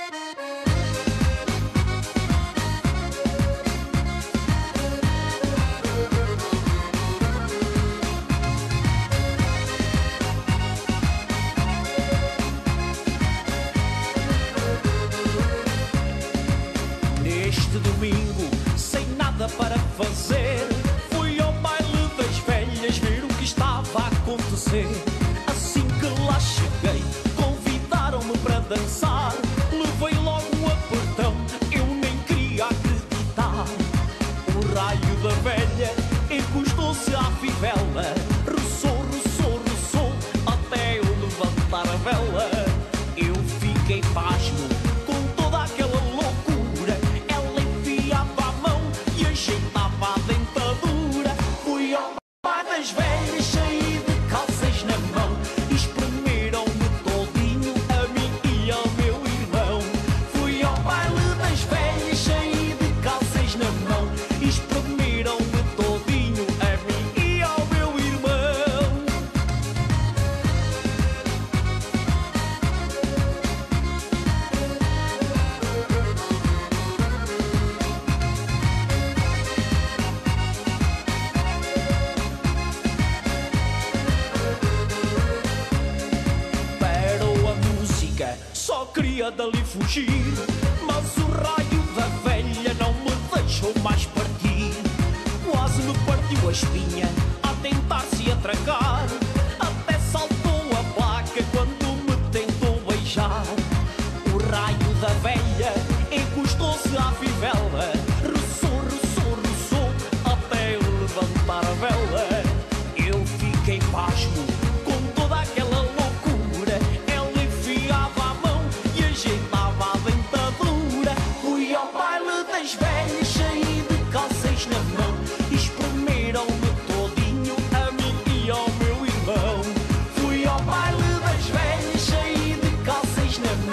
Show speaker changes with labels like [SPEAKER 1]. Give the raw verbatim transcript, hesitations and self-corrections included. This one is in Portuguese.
[SPEAKER 1] Neste domingo, sem nada para fazer, fui ao baile das velhas ver o que estava a acontecer. Assim que lá cheguei, convidaram-me para dançar. Levei logo um apertão, eu nem queria acreditar. O raio da velha encostou-se à fivela, roçou, roçou, roçou, até eu levantar a vela. Eu fiquei pasmo com toda aquela loucura. Ela enfiava a mão e ajeitava a dentadura. Fui ao baile das velhas, cheio de calças na mão. Espremeram-me todinho, a mim e ao meu irmão. Fui ao baile das velhas, cheio de calças na mão. Espremeram-me todinho, a mim e ao meu irmão. Parou a música, só queria dali fugir, mas o raio da velha não me deixou mais partir. Quase me partiu a espinha a tentar se atracar, até saltou a placa quando me tentou beijar. O raio da velha encostou-se à fivela, roçou, roçou, roçou, até eu levantar a vela. Eu fiquei pasmo com toda aquela loucura. Ela enfiava a mão e ajeitava a dentadura. Fui ao baile das velhas, cheio de calças na mão. Espremeram-me todinho, a mim e ao meu irmão. Fui ao baile das velhas, cheio de calças na mão.